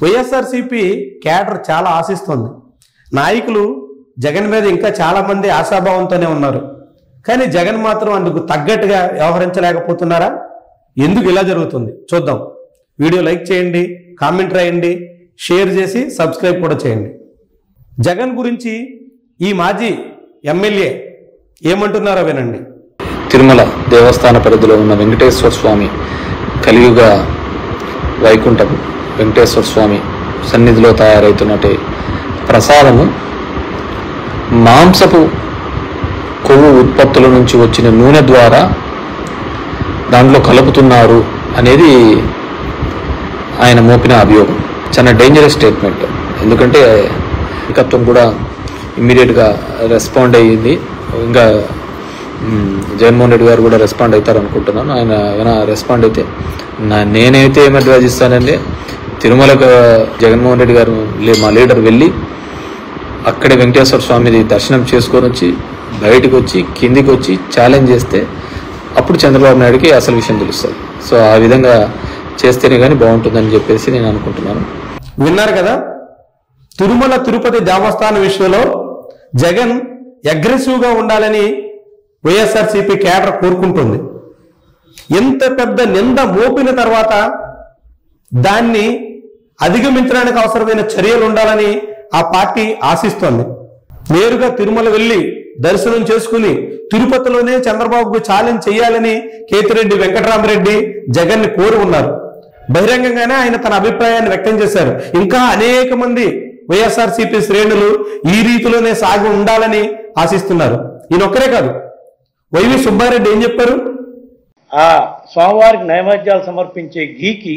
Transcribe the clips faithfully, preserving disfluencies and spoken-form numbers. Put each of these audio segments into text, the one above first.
YSRCP cadre చాలా ఆశిస్తుంది. నాయకులు జగన్ మీద ఇంకా చాలా మంది ఆశాభావంతోనే ఉన్నారు. కానీ జగన్ మాత్రం అందుకు తగ్గట్టుగా వ్యవహరించలేకపోతున్నారా? ఎందుకు ఇలా జరుగుతుంది చూద్దాం. వీడియో లైక్ చేయండి, కామెంట్ రాయండి, షేర్ చేసి సబ్స్క్రైబ్ కూడా చేయండి. జగన్ గురించి ఈ మాజీ ఎమ్మెల్యే ఏమంటున్నారో వినండి. తిరుమల దేవస్థాన పరిధిలో ఉన్న వెంకటేశ్వర స్వామి కలియుగ వైకుంఠం వెంకటేశ్వర స్వామి సన్నిధిలో తయారవుతున్నట్టు ప్రసాదము మాంసపు కొవ్వు ఉత్పత్తుల నుంచి వచ్చిన నూనె ద్వారా దాంట్లో కలుపుతున్నారు అనేది ఆయన మోపిన అభియోగం. చాలా డేంజరస్ స్టేట్మెంట్. ఎందుకంటే నాయకత్వం కూడా ఇమ్మీడియట్గా రెస్పాండ్ అయ్యింది. ఇంకా జగన్మోహన్ రెడ్డి గారు కూడా రెస్పాండ్ అవుతారు అనుకుంటున్నాను. ఆయన ఏమైనా రెస్పాండ్ అయితే నా నేనైతే ఏమి అడ్వైజ్ ఇస్తానండి, తిరుమలకు జగన్మోహన్ రెడ్డి గారు మా లీడర్ వెళ్ళి అక్కడే వెంకటేశ్వర స్వామిది దర్శనం చేసుకొని వచ్చి బయటకు వచ్చి కిందికి వచ్చి ఛాలెంజ్ చేస్తే అప్పుడు చంద్రబాబు నాయుడుకి అసలు విషయం తెలుస్తుంది. సో ఆ విధంగా చేస్తేనే కానీ బాగుంటుందని చెప్పేసి నేను అనుకుంటున్నాను. విన్నారు కదా, తిరుమల తిరుపతి దేవస్థానం విషయంలో జగన్ అగ్రెసివ్గా ఉండాలని వైఎస్ఆర్సీపీ క్యాడర్ కోరుకుంటుంది. ఎంత పెద్ద నింద మోపిన తర్వాత దాన్ని అధిగమించడానికి అవసరమైన చర్యలు ఉండాలని ఆ పార్టీ ఆశిస్తోంది. నేరుగా తిరుమల వెళ్ళి దర్శనం చేసుకుని తిరుపతిలోనే చంద్రబాబుకు ఛాలెంజ్ చేయాలని కేతిరెడ్డి వెంకటరామరెడ్డి జగన్ ని కోరి ఉన్నారు. బహిరంగంగానే ఆయన తన అభిప్రాయాన్ని వ్యక్తం చేశారు. ఇంకా అనేక మంది వైఎస్ఆర్సీపీ శ్రేణులు ఈ రీతిలోనే సాగి ఉండాలని ఆశిస్తున్నారు. ఈయనొక్కరే కాదు, వైవి సుబ్బారెడ్డి ఏం చెప్పారు? ఆ స్వామివారికి నైవేద్యాలు సమర్పించే గీకి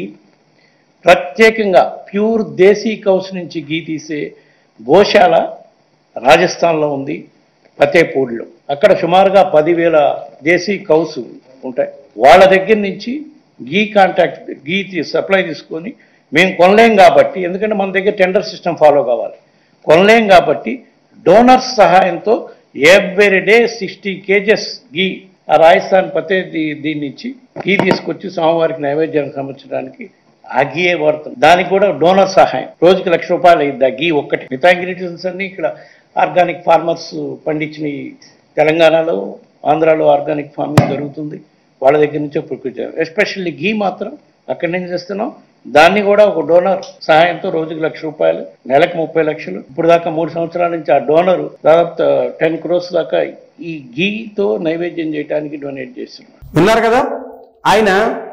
ప్రత్యేకంగా ప్యూర్ దేశీ కౌస్ నుంచి గీ తీసే గోశాల రాజస్థాన్లో ఉంది, ఫతేపూర్లో. అక్కడ సుమారుగా పదివేల దేశీ కౌస్ ఉంటాయి. వాళ్ళ దగ్గర నుంచి గీ కాంటాక్ట్ గీ సప్లై తీసుకొని మేము కొనలేం కాబట్టి, ఎందుకంటే మన దగ్గర టెండర్ సిస్టమ్ ఫాలో కావాలి, కొనలేం కాబట్టి డోనర్స్ సహాయంతో every day sixty KGs ghee ఆ రాజస్థాన్ పతే దీని నుంచి గీ తీసుకొచ్చి స్వామివారికి నైవేద్యాన్ని సమర్పించడానికి ఆ గీయే వాడుతుంది. దానికి కూడా డోనర్ సహాయం రోజుకి లక్ష రూపాయలు అయింది ఆ గీ ఒక్కటి. మిగతా ఇంగ్రీడియంట్స్ అన్ని ఇక్కడ ఆర్గానిక్ ఫార్మర్స్ పండించిన తెలంగాణలో ఆంధ్రాలో ఆర్గానిక్ ఫార్మింగ్ జరుగుతుంది, వాళ్ళ దగ్గర నుంచే ప్రొక్యూర్. ఎస్పెషల్లీ గీ మాత్రం అక్కడి నుంచి చేస్తున్నాం. దాన్ని కూడా ఒక డోనర్ సహాయంతో రోజుకి లక్ష రూపాయలు, నెలకు ముప్పై లక్షలు. ఇప్పుడు దాకా మూడు సంవత్సరాల నుంచి ఆ డోనర్ దాదాపు టెన్ క్రోర్స్ దాకా ఈ గీతో నైవేద్యం చేయడానికి డొనేట్ చేస్తున్నారు. విన్నారు కదా, ఆయన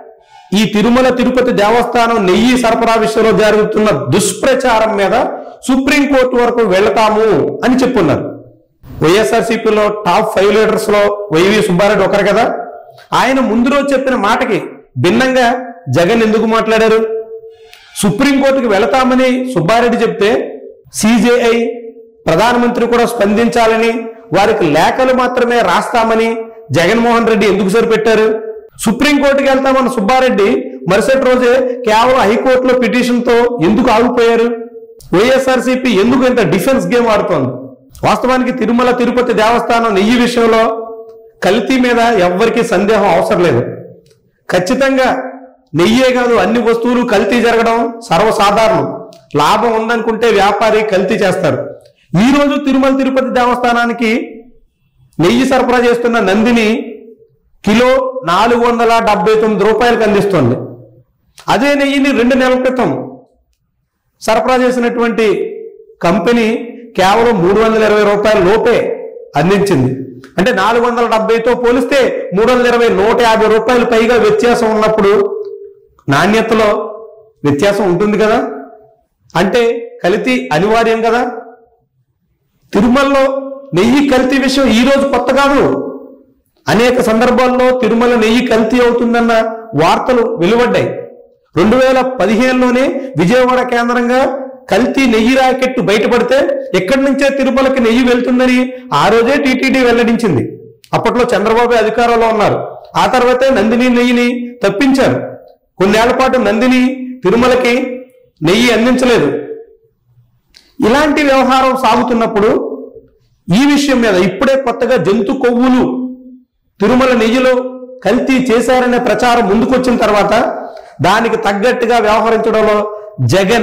ఈ తిరుమల తిరుపతి దేవస్థానం నెయ్యి సరఫరా విషయంలో జరుగుతున్న దుష్ప్రచారం మీద సుప్రీంకోర్టు వరకు వెళతాము అని చెప్పున్నారు. వైఎస్ఆర్సీపీలో టాప్ ఫైవ్ లీడర్స్ లో వైవి సుబ్బారెడ్డి ఒకరు కదా. ఆయన ముందు రోజు చెప్పిన మాటకి భిన్నంగా జగన్ ఎందుకు మాట్లాడారు? సుప్రీంకోర్టుకి వెళతామని సుబ్బారెడ్డి చెప్తే సిజేఐ ప్రధానమంత్రి కూడా స్పందించాలని, వారికి లేఖలు మాత్రమే రాస్తామని జగన్మోహన్ రెడ్డి ఎందుకు సరిపెట్టారు? సుప్రీంకోర్టుకి వెళ్తామన్న సుబ్బారెడ్డి మరుసటి రోజే కేవలం హైకోర్టులో పిటిషన్ తో ఎందుకు ఆగిపోయారు? వైఎస్ఆర్సీపీ ఎందుకు ఇంత డిఫెన్స్ గేమ్ ఆడుతోంది? వాస్తవానికి తిరుమల తిరుపతి దేవస్థానం నెయ్యి విషయంలో కల్తీ మీద ఎవ్వరికీ సందేహం అవసరం లేదు. ఖచ్చితంగా నెయ్యే కాదు, అన్ని వస్తువులు కల్తీ జరగడం సర్వసాధారణం. లాభం ఉందనుకుంటే వ్యాపారి కల్తీ చేస్తారు. ఈ రోజు తిరుమల తిరుపతి దేవస్థానానికి నెయ్యి సరఫరా చేస్తున్న నందిని కిలో నాలుగు వందల డెబ్బై తొమ్మిది రూపాయలకు అందిస్తుంది. అదే నెయ్యిని రెండు నెలల క్రితం సరఫరా చేసినటువంటి కంపెనీ కేవలం మూడు వందల ఇరవై రూపాయల లోపే అందించింది. అంటే నాలుగు వందల డెబ్బైతో పోలిస్తే మూడు వందల ఇరవై నూట యాభై రూపాయలు పైగా వ్యత్యాసం ఉన్నప్పుడు నాణ్యతలో వ్యత్యాసం ఉంటుంది కదా. అంటే కల్తీ అనివార్యం కదా. తిరుమలలో నెయ్యి కల్తీ విషయం ఈ రోజు కొత్త కాదు. అనేక సందర్భాల్లో తిరుమల నెయ్యి కల్తీ అవుతుందన్న వార్తలు వెలువడ్డాయి. రెండు వేల పదిహేనులోనే విజయవాడ కేంద్రంగా కల్తీ నెయ్యి రాకెట్టు బయటపడితే ఎక్కడి నుంచే తిరుమలకి నెయ్యి వెళ్తుందని ఆ రోజే టీటీడీ వెల్లడించింది. అప్పట్లో చంద్రబాబు అధికారంలో ఉన్నారు. ఆ తర్వాతే నందిని నెయ్యిని తప్పించారు. కొన్నేళ్ల పాటు నందిని తిరుమలకి నెయ్యి అందించలేదు. ఇలాంటి వ్యవహారం సాగుతున్నప్పుడు ఈ విషయం మీద ఇప్పుడే కొత్తగా జంతు కొవ్వులు తిరుమల నెయ్యిలో కల్తీ చేశారనే ప్రచారం ముందుకొచ్చిన తర్వాత దానికి తగ్గట్టుగా వ్యవహరించడంలో జగన్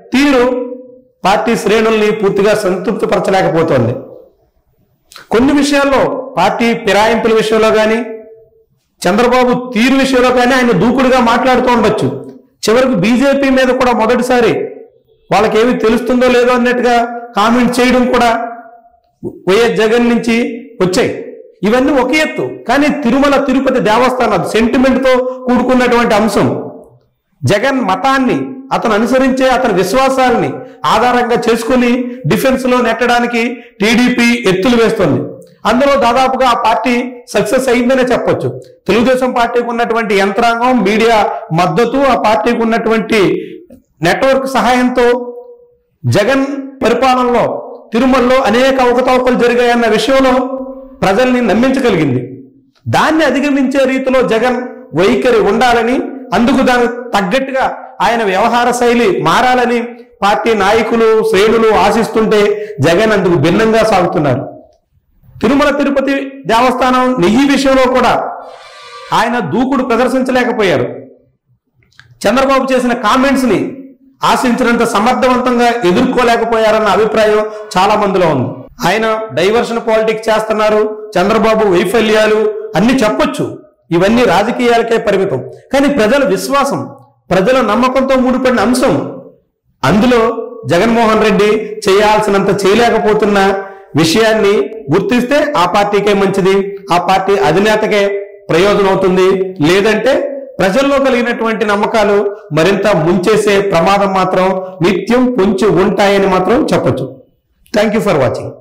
తీరు పార్టీ శ్రేణుల్ని పూర్తిగా సంతృప్తిపరచలేకపోతోంది. కొన్ని విషయాల్లో పార్టీ ఫిరాయింపుల విషయంలో కానీ చంద్రబాబు తీరు విషయంలో కానీ ఆయన దూకుడుగా మాట్లాడుతూ ఉండొచ్చు. చివరికి బీజేపీ మీద కూడా మొదటిసారి వాళ్ళకేమి తెలుస్తుందో లేదో అన్నట్టుగా కామెంట్ చేయడం కూడా వైఎస్ జగన్ నుంచి వచ్చాయి. ఇవన్నీ ఒక ఎత్తు. కానీ తిరుమల తిరుపతి దేవస్థానం సెంటిమెంట్తో కూడుకున్నటువంటి అంశం. జగన్ మతాన్ని, అతను అనుసరించే అతని విశ్వాసాలని ఆధారంగా చేసుకుని డిఫెన్స్ లో నెట్టడానికి టీడీపీ ఎత్తులు వేస్తుంది. అందులో దాదాపుగా ఆ పార్టీ సక్సెస్ అయిందనే చెప్పొచ్చు. తెలుగుదేశం పార్టీకి ఉన్నటువంటి యంత్రాంగం, మీడియా మద్దతు, ఆ పార్టీకి ఉన్నటువంటి నెట్వర్క్ సహాయంతో జగన్ పరిపాలనలో తిరుమలలో అనేక అవకతవకలు జరిగాయన్న విషయంలో ప్రజల్ని నమ్మించగలిగింది. దాన్ని అధిగమించే రీతిలో జగన్ వైఖరి ఉండాలని, అందుకు దానికి తగ్గట్టుగా ఆయన వ్యవహార శైలి మారాలని పార్టీ నాయకులు శ్రేణులు ఆశిస్తుంటే జగన్ అందుకు భిన్నంగా సాగుతున్నారు. తిరుమల తిరుపతి దేవస్థానం నెయ్యి విషయంలో కూడా ఆయన దూకుడు ప్రదర్శించలేకపోయారు. చంద్రబాబు చేసిన కామెంట్స్ ని ఆశించినంత సమర్థవంతంగా ఎదుర్కోలేకపోయారన్న అభిప్రాయం చాలా మందిలో ఉంది. ఆయన డైవర్షన్ పాలిటిక్స్ చేస్తున్నారు, చంద్రబాబు వైఫల్యాలు అన్ని చెప్పొచ్చు, ఇవన్నీ రాజకీయాలకే పరిమితం. కానీ ప్రజల విశ్వాసం, ప్రజల నమ్మకంతో ముడిపడిన అంశం. అందులో జగన్మోహన్ రెడ్డి చేయాల్సినంత చేయలేకపోతున్న విషయాన్ని గుర్తిస్తే ఆ పార్టీకే మంచిది, ఆ పార్టీ అధినేతకే ప్రయోజనం అవుతుంది. లేదంటే ప్రజల్లో కలిగినటువంటి నమ్మకాలు మరింత ముంచేసే ప్రమాదం మాత్రం నిత్యం పొంచి ఉంటాయని మాత్రం చెప్పొచ్చు. Thank you for watching.